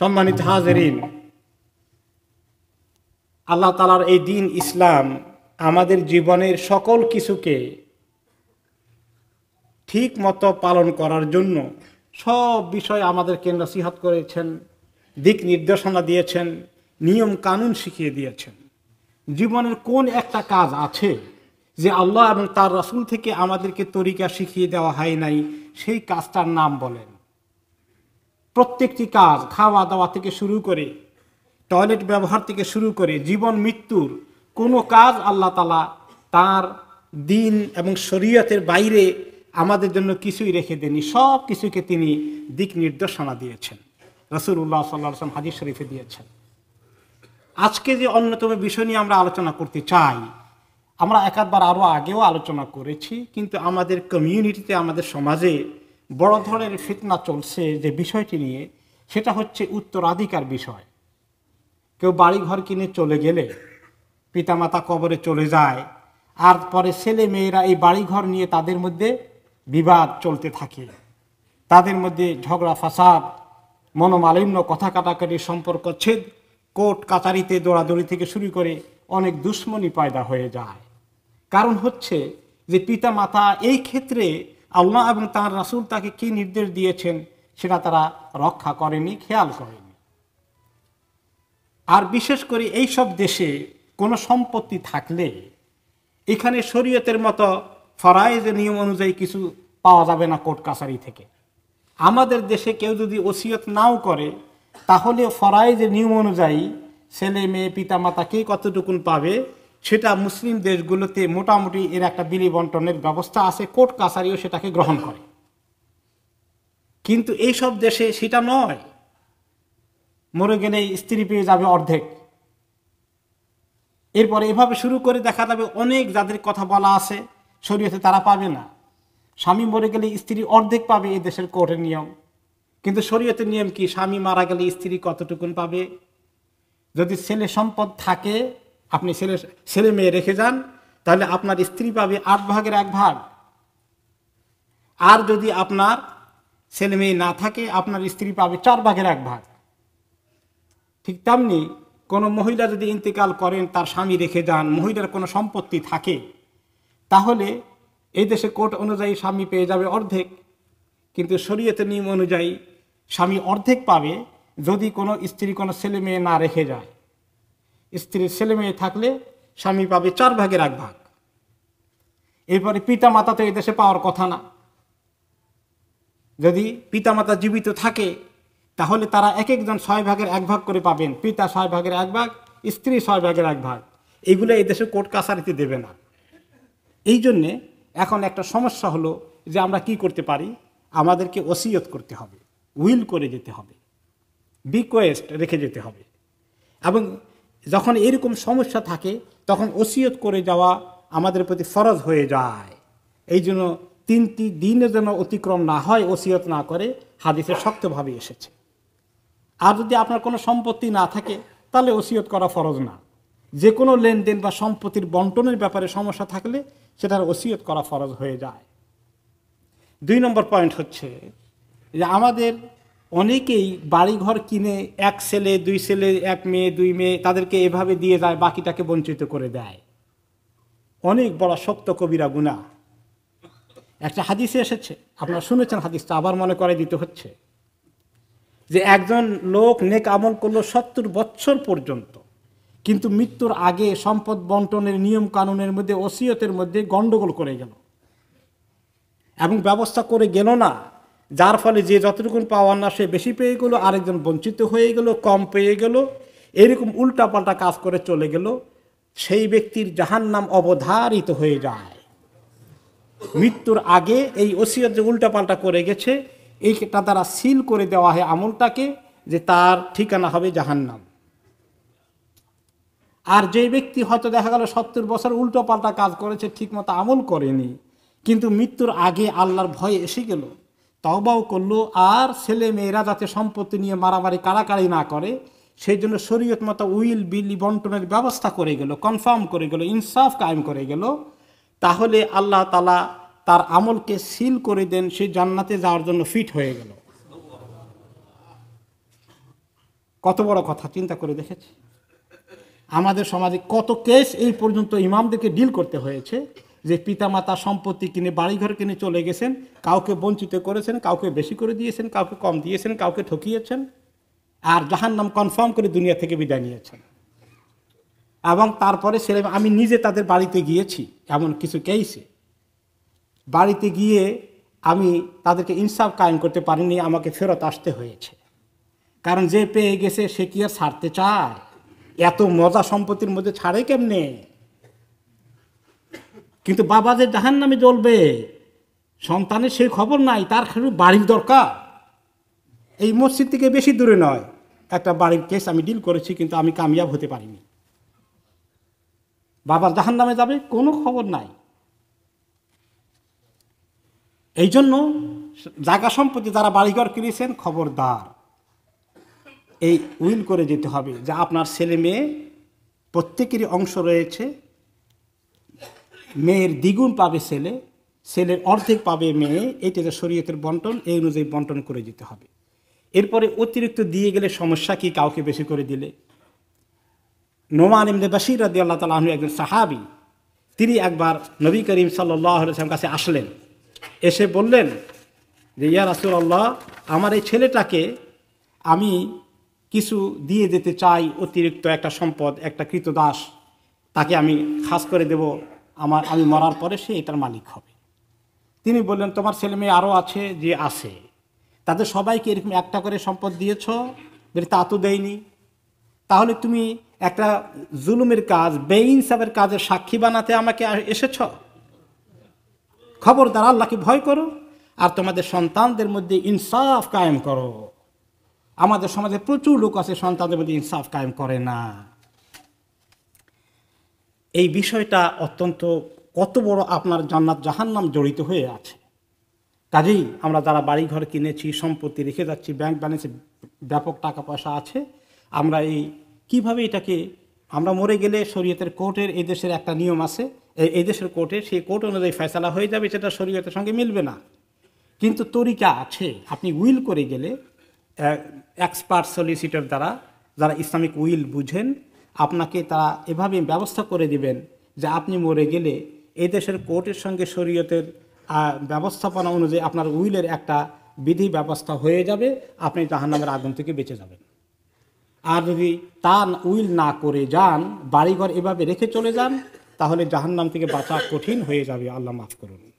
সম্মানিত হাজেরিন, আল্লাহ তাআলার এই দিন ইসলাম আমাদের জীবনের সকল কিছুকে ঠিক মতো পালন করার জন্য সব বিষয় আমাদেরকে নসিহত করেছেন, দিক নির্দেশনা দিয়েছেন, নিয়ম কানুন শিখিয়ে দিয়েছেন। জীবনের কোন একটা কাজ আছে যে আল্লাহ এবং তার রাসূল থেকে আমাদেরকে তরিকা শিখিয়ে দেওয়া হয় নাই, সেই কাজটার নাম বলেন। প্রত্যেকটি কাজ, খাওয়া দাওয়া থেকে শুরু করে টয়লেট ব্যবহার থেকে শুরু করে জীবন মৃত্যুর কোনো কাজ আল্লাহ তাআলা তার দিন এবং শরীয়তের বাইরে আমাদের জন্য কিছুই রেখে দেননি। সব কিছুকে তিনি দিক নির্দেশনা দিয়েছেন, রাসূলুল্লাহ সাল্লাল্লাহু আলাইহি ওয়াসাল্লাম হাদিস শরীফে দিয়েছেন। আজকে যে অন্যতম বিষয় নিয়ে আমরা আলোচনা করতে চাই, আমরা একাধবার আরও আগেও আলোচনা করেছি, কিন্তু আমাদের কমিউনিটিতে, আমাদের সমাজে বড় ধরনের ফিতনা চলছে যে বিষয়টি নিয়ে, সেটা হচ্ছে উত্তরাধিকার বিষয়। কেউ বাড়ি ঘর কিনে চলে গেলে পিতামাতা কবরে চলে যায়, আর পরে ছেলে মেয়েরা এই বাড়িঘর নিয়ে তাদের মধ্যে বিবাদ চলতে থাকে, তাদের মধ্যে ঝগড়া ফাসাদ, মনোমালিন্য, কথা কাটাকাটি, সম্পর্ক ছেদ, কোর্ট কাচারিতে দৌড়াদৌড়ি থেকে শুরু করে অনেক দুশ্মনী পয়দা হয়ে যায়। কারণ হচ্ছে যে পিতা মাতা এই ক্ষেত্রে আল্লাহ এবং তার রাসূল তাকে কি নির্দেশ দিয়েছেন সেটা তারা রক্ষা করেনি, খেয়াল করেনি। আর বিশেষ করে এই সব দেশে কোনো সম্পত্তি থাকলে এখানে শরীয়তের মতো ফরায়েজের নিয়ম অনুযায়ী কিছু পাওয়া যাবে না কোর্ট কাছারি থেকে। আমাদের দেশে কেউ যদি ওসিয়ত নাও করে, তাহলে ফরায়েজের নিয়ম অনুযায়ী ছেলে মেয়ে পিতা মাতা কে কতটুকুন পাবে সেটা মুসলিম দেশগুলোতে মোটামুটি এর একটা বিলি বন্টনের ব্যবস্থা আছে, কোর্ট কাছারিও সেটাকে গ্রহণ করে। কিন্তু এই সব দেশে সেটা নয়। মরে গেলে স্ত্রী পেয়ে যাবে অর্ধেক, এরপরে এভাবে শুরু করে দেখা যাবে অনেক যাদের কথা বলা আছে শরীয়তে তারা পাবে না। স্বামী মরে গেলে স্ত্রী অর্ধেক পাবে, এই দেশের কোর্টের নিয়ম। কিন্তু শরীয়তের নিয়ম কি? স্বামী মারা গেলে স্ত্রী কতটুকুন পাবে? যদি ছেলে সম্পদ থাকে, আপনি ছেলে মেয়ে রেখে যান, তাহলে আপনার স্ত্রী পাবে 8/1 আর যদি আপনার ছেলে মেয়ে না থাকে, আপনার স্ত্রী পাবে 4/1। ঠিক তেমনি কোনো মহিলা যদি ইন্তেকাল করেন, তার স্বামী রেখে যান, মহিলার কোনো সম্পত্তি থাকে, তাহলে এই দেশে কোর্ট অনুযায়ী স্বামী পেয়ে যাবে অর্ধেক। কিন্তু শরীয়তের নিয়ম অনুযায়ী স্বামী অর্ধেক পাবে যদি কোনো স্ত্রী কোনো ছেলে মেয়ে না রেখে যায়। স্ত্রীর ছেলে মেয়ে থাকলে স্বামী পাবে 4/1। এরপরে পিতা মাতা তো এই দেশে পাওয়ার কথা না। যদি পিতা মাতা জীবিত থাকে, তাহলে তারা এক একজন 6/1 করে পাবেন। পিতা 6/1, স্ত্রী 6/1। এইগুলো এই দেশে কোর্ট কাছারিতে দেবে না। এই জন্যে এখন একটা সমস্যা হলো যে আমরা কি করতে পারি, আমাদেরকে ওসিয়ত করতে হবে, উইল করে যেতে হবে, বিকোয়েস্ট রেখে যেতে হবে। এবং যখন এরকম সমস্যা থাকে তখন ওসিয়ত করে যাওয়া আমাদের প্রতি ফরজ হয়ে যায়। এই জন্য 3টি দিনের যেন অতিক্রম না হয় ওসিয়ত না করে, হাদিসে শক্তভাবে এসেছে। আর যদি আপনার কোনো সম্পত্তি না থাকে, তাহলে ওসিয়ত করা ফরজ না। যে কোনো লেনদেন বা সম্পত্তির বন্টনের ব্যাপারে সমস্যা থাকলে সেটার ওসিয়ত করা ফরজ হয়ে যায়। 2 নম্বর পয়েন্ট হচ্ছে যে আমাদের অনেকেই বাড়িঘর কিনে 1 ছেলে 2 ছেলে, 1 মেয়ে 2 মেয়ে, তাদেরকে এভাবে দিয়ে যায়, বাকিটাকে বঞ্চিত করে দেয়। অনেক বড় শক্ত কবিরা গুনাহ। একটা হাদিসে এসেছে, আপনারা শুনেছেন হাদিসটা, আবার মনে করে দিতে হচ্ছে, যে একজন লোক নেক আমল করলো 70 বছর পর্যন্ত, কিন্তু মৃত্যুর আগে সম্পদ বন্টনের নিয়ম কানুনের মধ্যে, ওসিয়তের মধ্যে গন্ডগোল করে গেল এবং ব্যবস্থা করে গেল না, যার ফলে যে যতটুকু পাওয়ার না সে বেশি পেয়ে গেল, আরেকজন বঞ্চিত হয়ে গেল, কম পেয়ে গেল, এরকম উল্টাপাল্টা কাজ করে চলে গেল। সেই ব্যক্তির জাহান্নাম অবধারিত হয়ে যায়। মৃত্যুর আগে এই ওসিয়ত যে উল্টাপাল্টা করে গেছে, এইটা দ্বারা সিল করে দেওয়া হয় আমলটাকে, যে তার ঠিকানা হবে জাহান্নাম। আর যে ব্যক্তি হয়তো দেখা গেল 70 বছর উল্টোপাল্টা কাজ করেছে, ঠিকমতো আমল করেনি, কিন্তু মৃত্যুর আগে আল্লাহর ভয় এসে গেল, তওবাও করলো, আর ছেলে মেয়েরা যাতে সম্পত্তি নিয়ে মারামারি কাড়াকাড়ি না করে সেই জন্য শরীয়ত মতো উইল বিলি বন্টনের ব্যবস্থা করে গেল, কনফার্ম করে গেল, ইনসাফ কায়েম করে গেল, তাহলে আল্লাহ তাআলা তার আমলকে সিল করে দেন, সে জান্নাতে যাওয়ার জন্য ফিট হয়ে গেল। কত বড় কথা, চিন্তা করে দেখেছি আমাদের সমাজে কত কেস এই পর্যন্ত ইমামদেরকে ডিল করতে হয়েছে যে পিতামাতা সম্পত্তি কিনে বাড়িঘর কিনে চলে গেছেন, কাউকে বঞ্চিত করেছেন, কাউকে বেশি করে দিয়েছেন, কাউকে কম দিয়েছেন, কাউকে ঠকিয়েছেন, আর জাহান্নাম কনফার্ম করে দুনিয়া থেকে বিদায় নিয়েছেন। এবং তারপরে ছেলে, আমি নিজে তাদের বাড়িতে গিয়েছি, এমন কিছু কেসে বাড়িতে গিয়ে আমি তাদেরকে ইনসাফ কায়েম করতে পারিনি, আমাকে ফেরত আসতে হয়েছে। কারণ যে পেয়ে গেছে সে কি আর ছাড়তে চায়? এত মজা সম্পত্তির মধ্যে ছাড়ে কেমনে? কিন্তু বাবা যে জাহান্নামে জ্বলবে, সন্তানের সেই খবর নাই, তার শুধু বাড়ির দরকার। এই মসজিদ থেকে বেশি দূরে নয় একটা বাড়ির কেস আমি ডিল করেছি, কিন্তু আমি কামিয়াব হতে পারিনি। বাবার জাহান্নামে যাবে, কোনো খবর নাই। এই জন্য জায়গা সম্পত্তি যারা বাড়িঘর কিনেছেন, খবরদার এই উইল করে যেতে হবে যে আপনার ছেলে মেয়ে প্রত্যেকেরই অংশ রয়েছে। মেয়ের দ্বিগুণ পাবে ছেলে, ছেলের অর্ধেক পাবে মেয়ে। এটা যে শরীয়তের বন্টন, এই অনুযায়ী বন্টন করে দিতে হবে। এরপরে অতিরিক্ত দিয়ে গেলে সমস্যা কি? কাউকে বেশি করে দিলে। নোমান ইবনে বাশীর রাদিয়াল্লাহু তাআলা আনহু একজন সাহাবী, তিনি একবার নবী করিম সাল্লাল্লাহু আলাইহি ওয়াসাল্লামের কাছে আসলেন। এসে বললেন যে ইয়া রাসূলুল্লাহ, আমার এই ছেলেটাকে আমি কিছু দিয়ে দিতে চাই, অতিরিক্ত একটা সম্পদ, একটা কৃতদাস, তাকে আমি খাস করে দেব, আমি মরার পরে সে এটার মালিক হবে। তিনি বললেন তোমার ছেলে মেয়ে আরও আছে? যে আছে। তাদের সবাইকে এরকম একটা করে সম্পদ দিয়েছ? বলে তা তো দেয়নি। তাহলে তুমি একটা জুলুমের কাজ, বেইনসাফের কাজের সাক্ষী বানাতে আমাকে এসেছ? খবরদার, আল্লাহকে ভয় করো আর তোমাদের সন্তানদের মধ্যে ইনসাফ কায়েম করো। আমাদের সমাজে প্রচুর লোক আছে সন্তানদের মধ্যে ইনসাফ কায়েম করে না। এই বিষয়টা অত্যন্ত, কত বড় আপনার জান্নাত জাহান্নাম জড়িত হয়ে আছে। কাজেই আমরা যারা বাড়িঘর কিনেছি, সম্পত্তি রেখে যাচ্ছি, ব্যাংক ব্যালেন্সে ব্যাপক টাকা পয়সা আছে, আমরা কিভাবে এটাকে, আমরা মরে গেলে শরীয়তের কোর্টের, এই দেশের একটা নিয়ম আছে, এই দেশের কোর্টের সেই কোর্ট অনুযায়ী ফয়সালা হয়ে যাবে, সেটা শরীয়তের সঙ্গে মিলবে না। কিন্তু তরিকা আছে। আপনি উইল করে গেলে এক্সপার্ট সলিসিটর দ্বারা, যারা ইসলামিক উইল বুঝেন, আপনাকে তারা এভাবে ব্যবস্থা করে দিবেন যে আপনি মরে গেলে এই দেশের কোর্টের সঙ্গে শরীয়তের ব্যবস্থাপনা অনুযায়ী আপনার উইলের একটা বিধি ব্যবস্থা হয়ে যাবে, আপনি জাহান্নামের আগুন থেকে বেঁচে যাবেন। আর যদি তা উইল না করে যান, বাড়িঘর এভাবে রেখে চলে যান, তাহলে জাহান্নাম থেকে বাঁচা কঠিন হয়ে যাবে। আল্লাহ মাফ করুন।